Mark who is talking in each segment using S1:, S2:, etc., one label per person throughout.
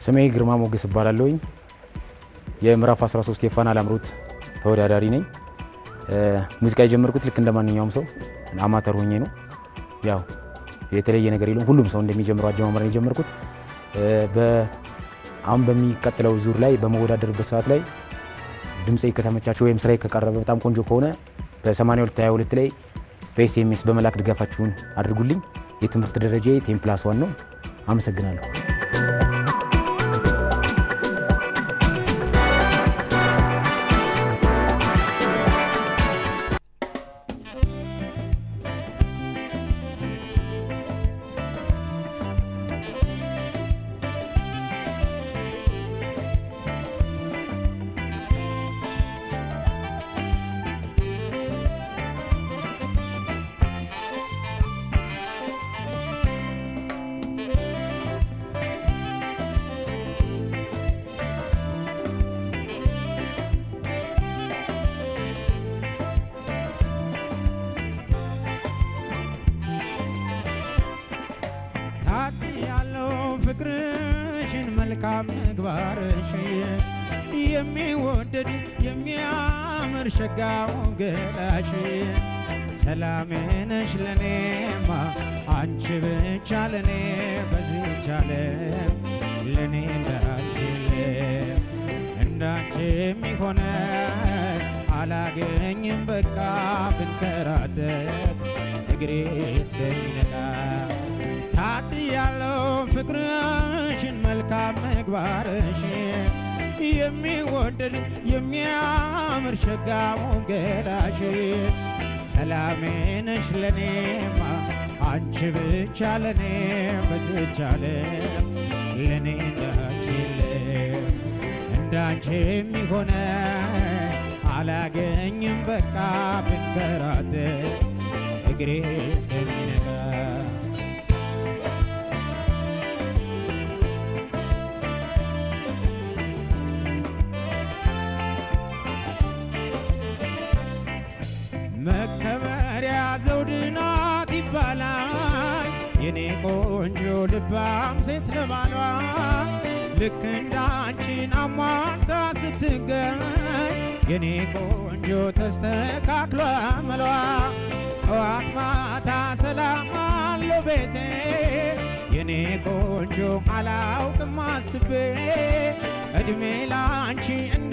S1: ስሜ ግርማ ሞገስ ይባላልኝ የምዕራፍ 13 የፋና ላምሮት ተወዳዳሪ ነኝ ሙዚቃ የጀመርኩት ልክ እንደማንኛውም ሰው አማተር ሆኜ ነው ያው የተለየ ነገር የለም ሁሉም ሰው እንደሚጀምረው አጀማመር ነው የጀመርኩት አሁን በሚቀጥለው ዙር ላይ በመወዳደርበት ሰዓት ላይ ድምጼ ከተመቻቸው ወይም ስራዬ ከቀረበ በጣም ቆንጆ ከሆነ በ8222 ላይ በኤስኤምኤስ በመላክ ድጋፋችሁን አድርጉልኝ የትምህርት ደረጃዬ 10+1 ነው አመሰግናለሁ ፍቅርሽን መልካም ምግባርሽ የሚወደድ የሚያምር ሸጋው ገላሽ ሰላሜ ነሽ ለኔማ አንቺ ብቻ ለኔ በዚህች ዓለም ለኔ እንዳንቺ የሚሆነ አላገኝም በቃ ብንከራተት እግሬ እስከሚነቃ ታድያለሁ ፍቅርሽን መልካም ምግባርሽ የሚወደድ የሚያምር ሸጋው ገላሽ ሰላሜ ነሽ ለኔማ አንቺ ብቻ ለኔ በዚህች ዓለም ለኔ እንዳንቺ የሚሆነ አላገኝም በቃ ብንከራተት እግሬ እስከሚነቃ መከበሪያ ዘውድናት ይባላል የኔ ቆንጆ ልባም ሴት ለባሏ ልክ እንዳንቺን አሟልታ ስትገኝ የኔ ቆንጆ ተስተካክሏ መሏ ጠዋት ማታ ሰላም አለው ቤቴ የኔ ቆንጆ አላውቅም አስቤ እድሜ ላንቺ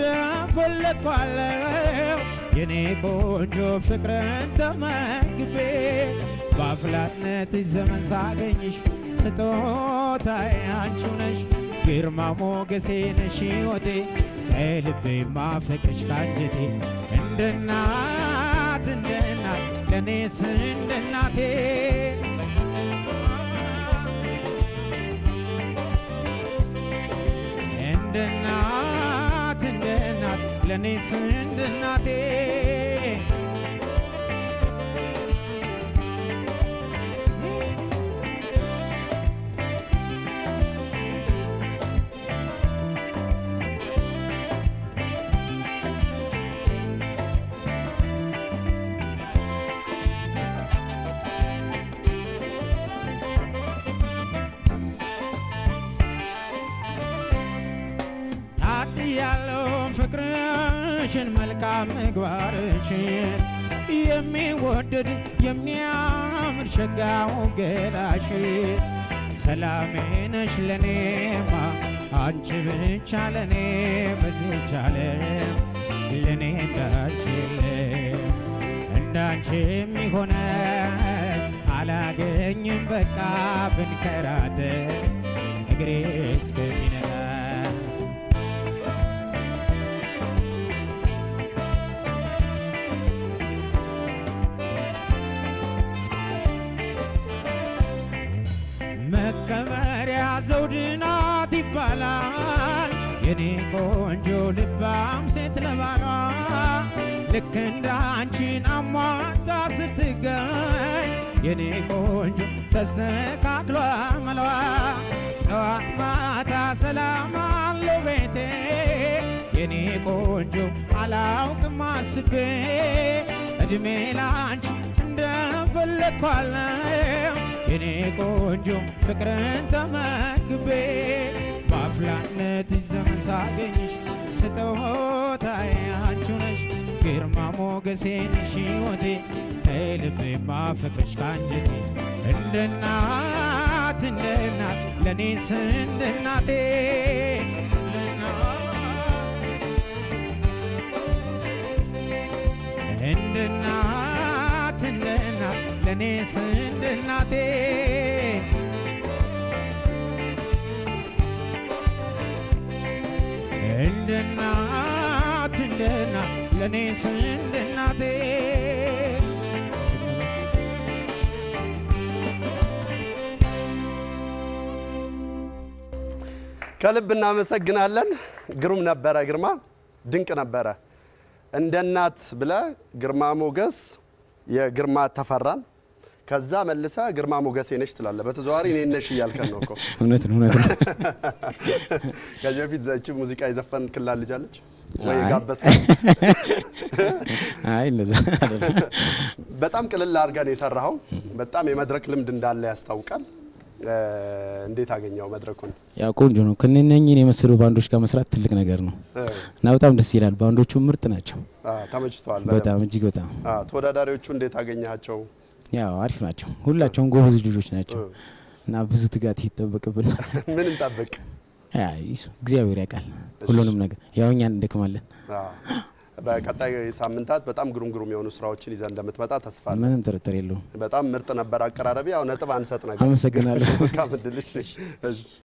S1: እንደፈለግኳለሁ የኔ ቆንጆ ፍቅርን ተመግቤ በአፍላትነትሽ ዘመን ሳገኝሽ ስጦታዬ አንቺው ነሽ ግርማ ሞገሴ ነሽ ሕይወቴ ከልቤ ማፈቅርሽ ካንጀቴ እንደ እናት ለኔስ እንደ እናቴ እንደ እናት ለኔስ እንደ እናቴ ታድያለሁ ፍቅርሽን መልካም ምግባርሽን የሚወደድ የሚያምር ሸጋው ገላሽ ሰላሜ ነሽ ለኔማ አንቺ ብቻ ለኔ በዚህች ዓለም ለኔ እንዳንቺ የሚሆነ አላገኝም በቃ ብንከራተት እግሬ እስከሚነቃ መከበሪያ ዘውድናት ይባላል የኔ ቆንጆ ልባም ሴት ለባሏ ልክ እንዳንቺን አሟልታ ስትገኝ የኔ ቆንጆ ተስተካክሏ መሏ ጠዋት ማታ ሰላም አለው ቤቴ የኔ ቆንጆ አላውቅም አስቤ እድሜ ላንቺ እንደፈለግኳለሁ የኔ ቆንጆ ፍቅርን ተመግቤ
S2: ባፍላነት ዘመን ሳገኝሽ ስጦታዬ አንቺ ነሽ ግርማ ሞገሴ ነሽ ሕይወቴ ልቤ ማፍቅርሽ ካንጀቴ እንደ እናት ለኔስ እንደ እናቴ እንደ እናት ለኔስ እንደ እናቴ እንደ እናት ለኔስ እንደ እናቴ
S3: ከልብ እናመሰግናለን ግሩም ነበረ ግርማ ድንቅ ነበረ እንደ እናት ብለ ግርማ ሞገስ የግርማ ተፈራን ከዛ መልሳ ግርማ ሞገስ ነሽ ትላለ በተዘዋሪ እኔ ነሽ ይያልከን ነው እኮ
S1: እውነት ነው
S3: ከዚህ በፊት ዘቺ ሙዚቃ ይዘፈን ክላል ልጃለች ወይ ጋበስ
S1: አይ ለዛ
S3: በጣም ቅልል አርጋን የሰራው በጣም የመድረክ ልምድ እንዳለ ያስታውቃል እንዴት አገኘው መድረኩን
S1: ያው ቆንጆ ነው ከነኚህ የመሰሉ ባንዶች ጋር መስራት ትልቅ ነገር ነው እና በጣም ደስ ይላል ባንዶቹ ምርጥ ናቸው
S3: ተመችቷል
S1: በጣም እጅግ በጣም
S3: ተወዳዳሪዎቹ እንዴት አገኛቸው ያው
S1: አሪፍ ናቸው ሁላቸውም ጎበዝ ልጆች ናቸው እና ብዙ ትጋት ይተበቀብናል
S3: ምን እንጠብቅ
S1: አይ እግዚአብሔር ያውቃል ሁሉንም ነገር ያው እኛን እንደከማለን በቀጣይ ሳምንታት በጣም ግሩም የሆኑ ስራዎችን ይዘን እንደምትመጣ ተስፋ አለ ምንም ጥርጥር የለውም
S3: በጣም ምርጥ ነበር አቀራረቢ ያው ነጥብ አንሰጥ ነገር
S1: አመሰግናለሁ
S3: ካምድልሽ እሺ